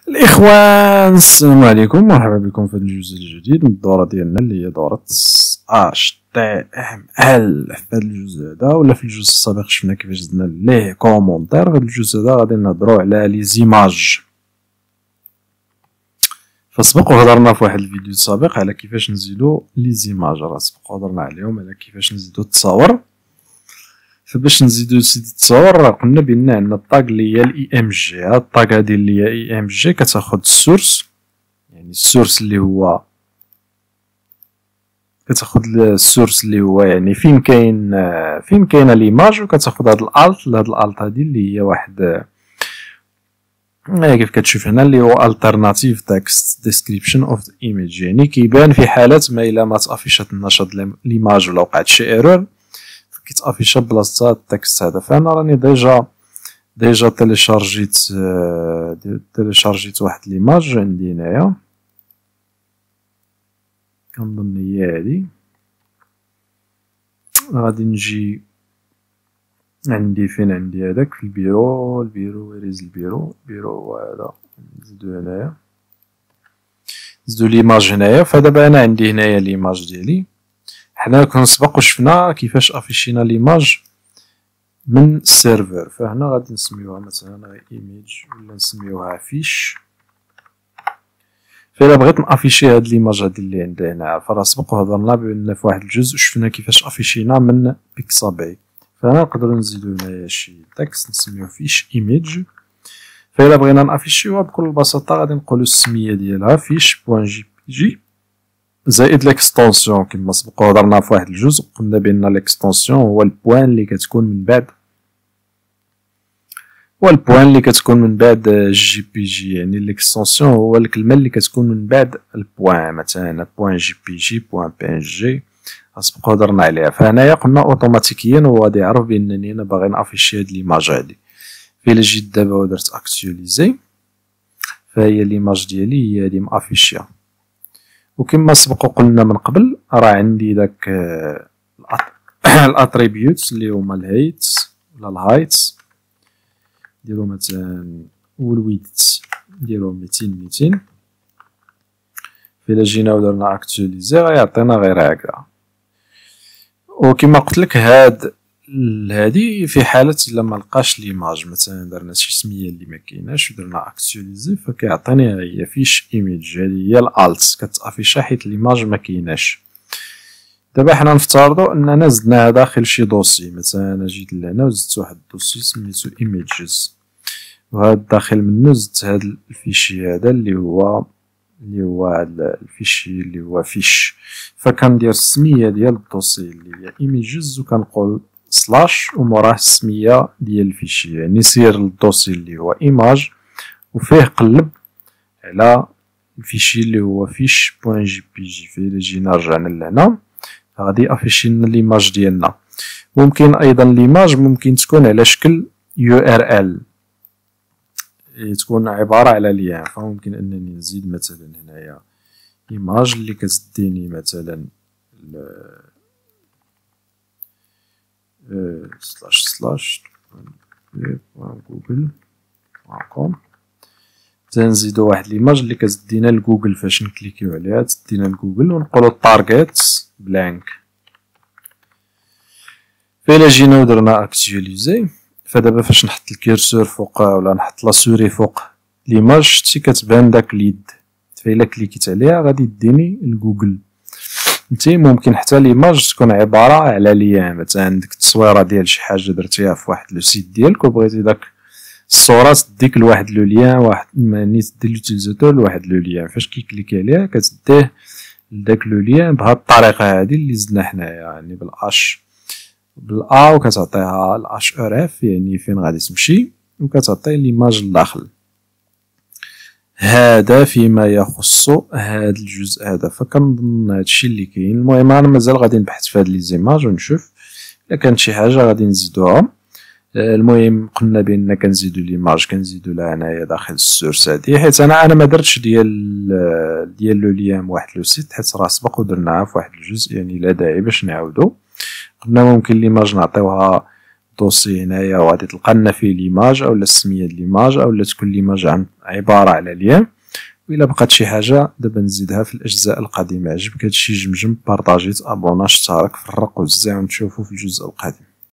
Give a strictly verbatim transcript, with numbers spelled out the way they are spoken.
الإخوان، السلام عليكم، مرحبا بكم في هذا الجزء الجديد من الدورة ديالنا اللي هي دورة اش تي ام ال. في هذا الجزء هذا ولا في الجزء السابق شفنا كيفاش زدنا ليه كومونتير. في هذا الجزء هذا غادي نهضروا على لي زيماج. فسبق وهضرنا في واحد الفيديو سابق على كيفاش نزيدو لي زيماج، راه سبق وهضرنا عليهم على كيفاش نزيدو التصاور. فباش نزيدو سيدي التصاور راه قلنا بان عندنا الطاق اللي هي الاي ام جي. هاد الطاق هادي اللي هي اي ام جي كتاخد السورس، يعني السورس اللي هو كتاخد السورس اللي هو يعني فين كاين فين كاينه ليماج، وكتاخد هاد الالت. هاد الالت هادي اللي هي واحد كيف كتشوف هنا اللي هو alternative text description of the image، يعني كيبان في حالة ما الا ما تافيشات النشاط ليماج ولا وقعت شي ايرور كيتافيشا بلاصتها التكست هذا. فانا راني ديجا ديجا تيليشارجيت تيليشارجيت واحد ليماج عندي هنايا، كنظن هي هادي. غادي نجي عندي فين عندي هذاك في البيرو، البيرو ويريز البيرو، البيرو هو هذا. نزيدو هنايا، نزيدو ليماج هنايا. فدابا انا عندي هنايا ليماج ديالي. حنا كنا سبق وشفنا كيفاش افيشينا ليماج من السيرفر، فهنا غادي نسميوها مثلا غير ايميج ولا نسميوها فيش. فإلا بغيت نافيشي هاد ليماج هادي اللي عندي هنا، فراه سبق وهضرنا بان في واحد الجزء شفنا كيفاش افيشينا من بيكسابي. فهنا نقدرو نزيدو هنايا شي تكست نسميوه فيش ايميج. فإلا بغينا نافيشيوها بكل بساطة غادي نقولو السمية ديالها فيش بوان جي بي جي زائد ليكستونسيون. كما سبق وهضرنا في واحد الجزء قلنا بان ليكستونسيون هو البوان اللي كتكون من بعد هو البوان اللي كتكون من بعد جي بي جي، يعني ليكستونسيون هو الكلمة اللي كتكون من بعد البوان. مثلا بوان جي بي جي، بوان بي ان جي، سبق وهضرنا عليها. فهنايا قلنا اوتوماتيكيا هو غادي يعرف بانني انا باغي نافيشي هاد ليماج هادي. فإلا جيت دابا ودرت اكتواليزي فهي ليماج ديالي هي هادي مافيشيا. وكما سبق وقلنا من قبل راه عندي داك الاتريبيوتس اللي هما الهايت ولا الهايتس نديرو مثلا، والويدث نديرو ميتين ميتين. فإلا جينا ودرنا اكتواليزي غيعطينا غير هكا. وكما قلت لك هاد هادي في حالة الا ما لقاش ليماج، مثلا درنا شي سمية اللي ما كايناش ودرنا اكتواليزي فكيعطيني هي فيش ايميج. هادي هي الالت كتافيشا حيت ليماج ما كايناش. دابا حنا نفترضوا اننا زدناها داخل شي دوسي، مثلا انا جيت لهنا وزدت واحد الدوسي سميتو ايميجز، وهاد داخل منو زدت هاد الفيشي هذا اللي هو اللي هو هاد الفيشي اللي هو فيش. فكندير السمية ديال الدوسي اللي هي ايميجز وكنقول سلاش وموراه السمية ديال الفيشي، يعني سير للدوسي اللي هو ايماج وفيه قلب على الفيشي اللي هو فيش بوان جي بي جي. فإلا جينا رجعنا لهنا غادي افيشي لنا ليماج ديالنا. ممكن ايضا ليماج ممكن تكون على شكل يو ار ال، تكون عبارة على ليان. فممكن انني نزيد مثلا هنايا ايماج اللي كتديني مثلا سلاش سلاش بوان جوجل بوان كوم. تنزيدو واحد ليماج اللي كتدينا لجوجل، فاش نكليكيو عليها تدينا لجوجل ونقولو تارجت بلانك. فإلا جينا ودرنا اكتواليزي فدابا فاش نحط الكيرسور فوق ولا نحط لا سوري فوق ليماج شتي كتبان داك اليد. فإلا كليكيت عليها غادي يديني لجوجل. نتي ممكن حتى ليماج تكون عبارة على ليان، مثلا عندك التصويرة ديال شي حاجة درتيها في واحد لو سيت ديالك وبغيتي داك الصورة تديك لواحد لو ليان، واحد ماني تدي لوتيليزاتور لواحد لو ليان. فاش كيكليكي عليها كتديه لداك لو ليان بهاد الطريقة هادي اللي زدنا حنايا، يعني بالاش بالا وكتعطيها الاش ار اف يعني فين غادي تمشي وكتعطي ليماج لداخل. هذا فيما يخص هذا الجزء هذا. فكنظن هادشي اللي كاين. المهم انا مازال غادي نبحث في هاد لي زيماج ونشوف الا كانت شي حاجه غادي نزيدوها. المهم قلنا بان كنزيدو ليماج كنزيدو لها هنايا داخل السورس هادي، حيت انا انا ما درتش ديال ديال لو ليان واحد لو سيت حيت راه سبق ودرناها في واحد الجزء، يعني لا داعي باش نعاودو. قلنا ممكن ليماج نعطيوها الدوسي هنايا وغادي تلقى لنا فيه ليماج اولا السميه د ليماج اولا تكون ليماج عباره على لين. وإلا بقات شي حاجه دابا نزيدها في الاجزاء القادمه. عجبك هادشي جمجم بارطاجي تابونا اشترك فرق وزع ونشوفو في الجزء القادم.